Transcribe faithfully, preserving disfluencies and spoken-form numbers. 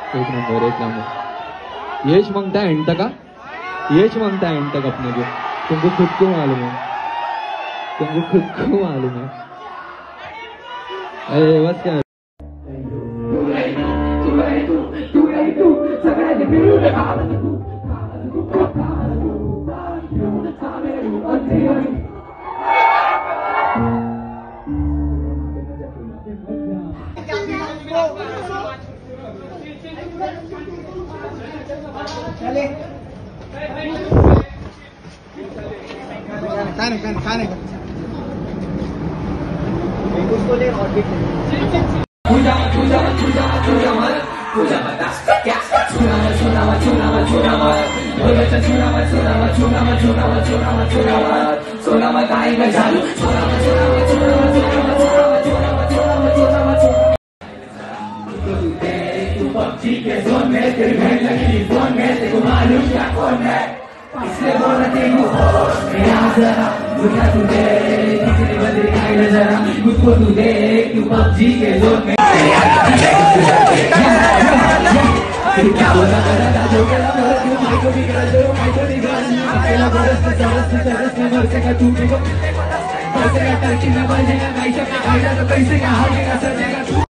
एक नंबर एक नंबर। यश मांगता है एंड तक का, यश मांगता है एंड तक अपने को। तुमको खुद को मालूम है, तुमको खुद को मालूम है। अरे बस क्या खाने खाने खाने उसको ले ऑर्बिट पूजा पूजा पूजा पूजा मत पूजा मत क्या छुना मत छुना मत छुना मत छुना मत बोले तो छुना मत छुना मत छुना मत छुना मत छुना मत छुना मत छुना मत आई मैं चालू छुना मत छुना मत छुना मत छुना मत छुना मत छुना मत छुना मत छुना मत तू पक्षी के जोन में तेरी बहन लगी जोन में तेरे को मालूम क्या कौन है इसलिए बोल रहे हो यहाँ जरा दुनिया तू देख कितनी बदली आई नजरा मुझको तू देख तू पबजी के जोन में क्या बोला करा जो गया क्यों भाई को भी करा जो भाई को भी करा अकेला बरस से सरस से सरस में मर से का तू भी को बरस का टर्की में बजेगा गाइस का गाइस का कैसे का हालेगा सर